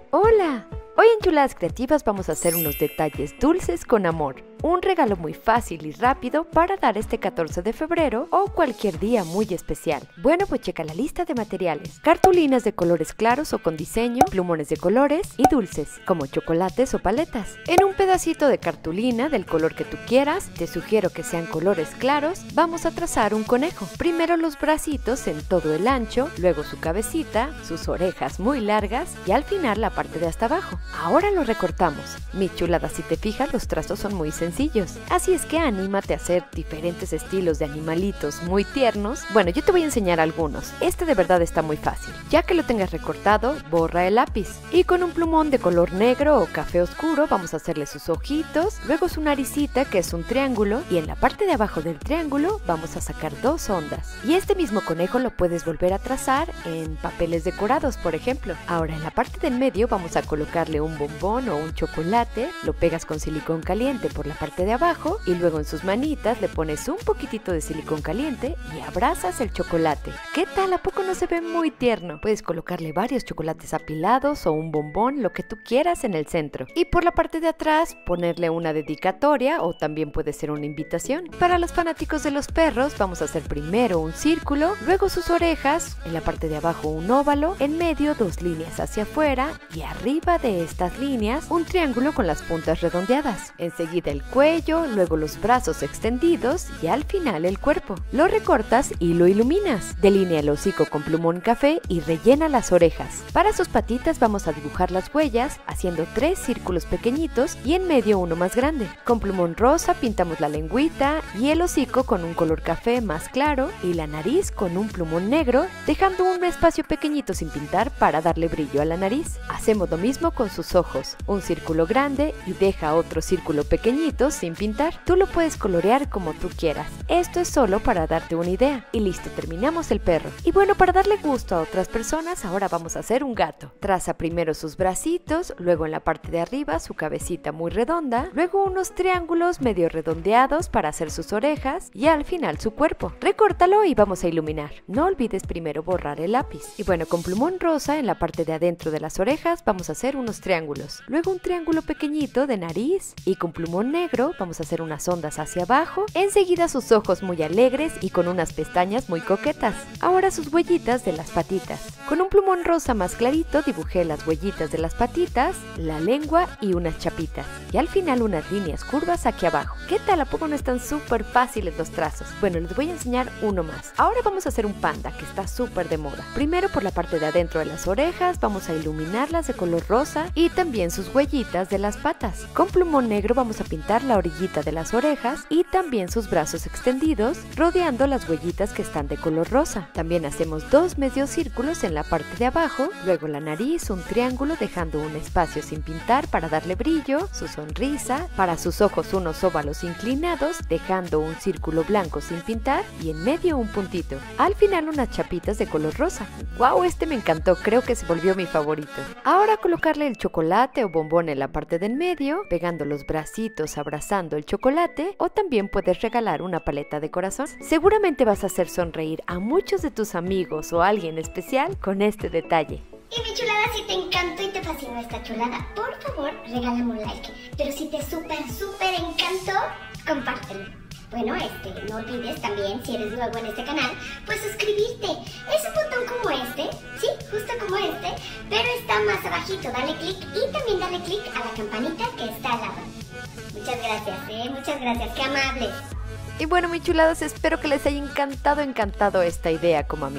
Hola, hoy en Chuladas Creativas vamos a hacer unos detalles dulces con amor. Un regalo muy fácil y rápido para dar este 14 de febrero o cualquier día muy especial. Bueno, pues checa la lista de materiales. Cartulinas de colores claros o con diseño, plumones de colores y dulces, como chocolates o paletas. En un pedacito de cartulina del color que tú quieras, te sugiero que sean colores claros, vamos a trazar un conejo. Primero los bracitos en todo el ancho, luego su cabecita, sus orejas muy largas y al final la parte de hasta abajo. Ahora lo recortamos. Mi chulada, si te fijas, los trazos son muy sencillos. Así es que anímate a hacer diferentes estilos de animalitos muy tiernos. Bueno, yo te voy a enseñar algunos. Este de verdad está muy fácil. Ya que lo tengas recortado, borra el lápiz. Y con un plumón de color negro o café oscuro vamos a hacerle sus ojitos, luego su naricita, que es un triángulo, y en la parte de abajo del triángulo vamos a sacar dos ondas. Y este mismo conejo lo puedes volver a trazar en papeles decorados, por ejemplo. Ahora en la parte del medio vamos a colocarle un bombón o un chocolate, lo pegas con silicón caliente por la parte de abajo y luego en sus manitas le pones un poquitito de silicón caliente y abrazas el chocolate. ¿Qué tal? ¿A poco no se ve muy tierno? Puedes colocarle varios chocolates apilados o un bombón, lo que tú quieras, en el centro. Y por la parte de atrás ponerle una dedicatoria o también puede ser una invitación. Para los fanáticos de los perros vamos a hacer primero un círculo, luego sus orejas, en la parte de abajo un óvalo, en medio dos líneas hacia afuera y arriba de estas líneas un triángulo con las puntas redondeadas. Enseguida el cuello, luego los brazos extendidos y al final el cuerpo. Lo recortas y lo iluminas. Delinea el hocico con plumón café y rellena las orejas. Para sus patitas vamos a dibujar las huellas haciendo 3 círculos pequeñitos y en medio uno más grande. Con plumón rosa pintamos la lengüita y el hocico con un color café más claro y la nariz con un plumón negro, dejando un espacio pequeñito sin pintar para darle brillo a la nariz. Hacemos lo mismo con sus ojos, un círculo grande y deja otro círculo pequeñito sin pintar. Tú lo puedes colorear como tú quieras. Esto es solo para darte una idea. Y listo, terminamos el perro. Y bueno, para darle gusto a otras personas, ahora vamos a hacer un gato. Traza primero sus bracitos, luego en la parte de arriba su cabecita muy redonda, luego unos triángulos medio redondeados para hacer sus orejas y al final su cuerpo. Recórtalo y vamos a iluminar. No olvides primero borrar el lápiz. Y bueno, con plumón rosa en la parte de adentro de las orejas vamos a hacer unos triángulos. Luego un triángulo pequeñito de nariz y con plumón negro vamos a hacer unas ondas hacia abajo, enseguida sus ojos muy alegres y con unas pestañas muy coquetas. Ahora sus huellitas de las patitas. Con un plumón rosa más clarito dibujé las huellitas de las patitas, la lengua y unas chapitas. Y al final unas líneas curvas aquí abajo. ¿Qué tal? ¿A poco no están súper fáciles los trazos? Bueno, les voy a enseñar uno más. Ahora vamos a hacer un panda que está súper de moda. Primero por la parte de adentro de las orejas vamos a iluminarlas de color rosa y también sus huellitas de las patas. Con plumón negro vamos a pintar la orillita de las orejas y también sus brazos extendidos, rodeando las huellitas que están de color rosa. También hacemos 2 medios círculos en la parte de abajo, luego la nariz, un triángulo dejando un espacio sin pintar para darle brillo, su sonrisa, para sus ojos unos óvalos inclinados, dejando un círculo blanco sin pintar y en medio un puntito. Al final unas chapitas de color rosa. ¡Wow! Este me encantó, creo que se volvió mi favorito. Ahora colocarle el chocolate o bombón en la parte del medio, pegando los bracitos, abrazando el chocolate, o también puedes regalar una paleta de corazón. Seguramente vas a hacer sonreír a muchos de tus amigos o a alguien especial con este detalle. Y mi chulada, si te encantó y te fascinó esta chulada, por favor, regálame un like. Pero si te súper encantó, compártelo. Bueno, no olvides también, si eres nuevo en este canal, pues suscribirte. Es un botón como este, sí, justo como este, pero está más abajito. Dale clic y también dale clic a la campanita que está al lado. Muchas gracias, qué amables. Y bueno, mis chuladas, espero que les haya encantado esta idea como a mí.